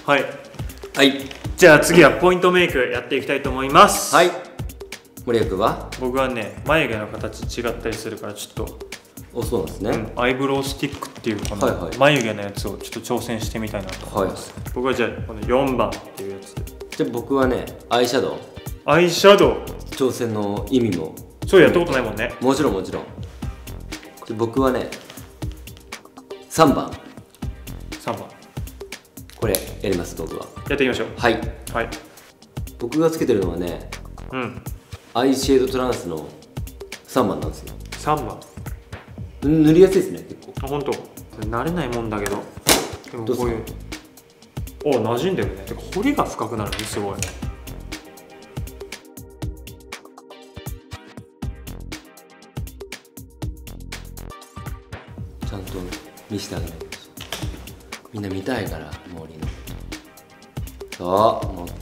はい。 はい。 じゃあ次はポイントメイクやっていきたいと思います。 はい。森谷君は？ 僕はね、眉毛の形違ったりするからちょっと。 そうなんですね。 アイブロウスティックっていうこの眉毛のやつをちょっと挑戦してみたいなと思います。僕はじゃあこの4番っていうやつで。 じゃあ僕はね、アイシャドウ。 アイシャドウ。 挑戦の意味も。 そうやったことないもんね。 もちろんもちろん。じゃあ僕はね、3番。 3番。 これやります僕は。 やっていきましょう。 はい。 はい。 僕がつけてるのはね、アイシェードトランスの3番なんですよ。 3番。 塗りやすいですね、結構。 本当。慣れないもんだけど。でもこういう。馴染んでるね。てか彫りが深くなるね、すごい。 ちゃんと見せてあげないと。みんな見たいから森の。もう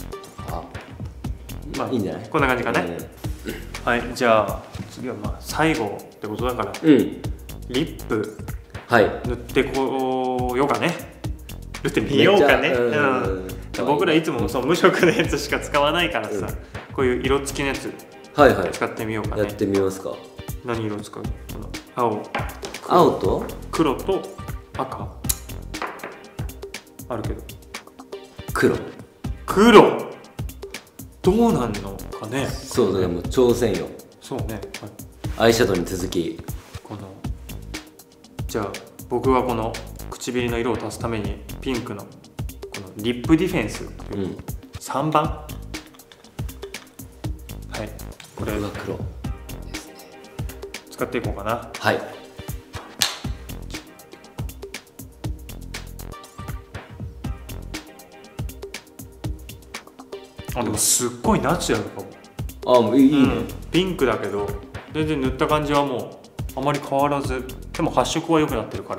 まあいいんじゃない？ こんな感じかね。はい、じゃあ次はまあ最後ってことだから、リップ塗ってこようかね。塗ってみようかね。僕らいつもそう無色のやつしか使わないからさ、こういう色付きのやつ使ってみようかね。 やってみますか。 何色使う？この青と黒と赤あるけど、黒どうなんのかね。 そうだね、もう挑戦よ。 そうね、 アイシャドウに続きじゃあ僕はこの唇の色を足すためにピンクのこのリップディフェンスという3番、はい、これは黒ですね。 使っていこうかな。 はい。 でもすっごいナチュラルかも。 もういいね。 ピンクだけど全然塗った感じはもうあまり変わらず、でも発色は良くなってるから。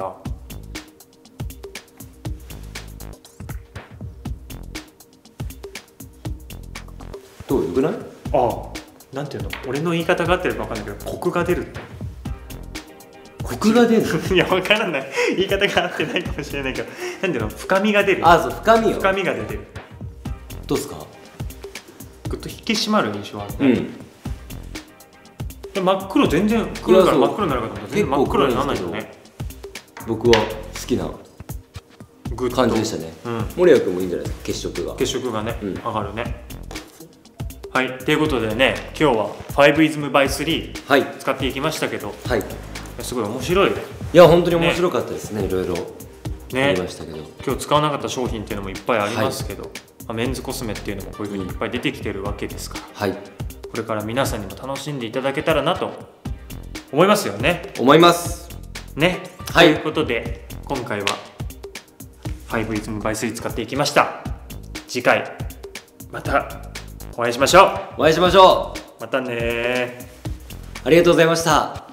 どう？よくない？ なんていうの、俺の言い方が合ってるか分かんないけど、コクが出る。 コクが出る？ いや分からない、言い方が合ってないかもしれないけど、なんていうの、深みが出る。 そう、深みが出てる。 どうですか？ ぐっと引き締まる印象あるね。で真っ黒、全然黒から真っ黒になるかと思ったら全然真っ黒にならないよね。僕は好きな感じでしたね。森谷君もいいんじゃないですか？血色がね、上がるね。はい、ということでね、今日は 5ism by 3使っていきましたけど、すごい面白いね。 いや本当に面白かったですね。いろいろありましたけど、 今日使わなかった商品っていうのもいっぱいありますけど、メンズコスメっていうのもこういうふうにいっぱい出てきてるわけですから、これから皆さんにも楽しんでいただけたらなと思いますよね。 思いますね。ということで今回は 5ism by 3使っていきました。次回またお会いしましょう。 またね。 ありがとうございました。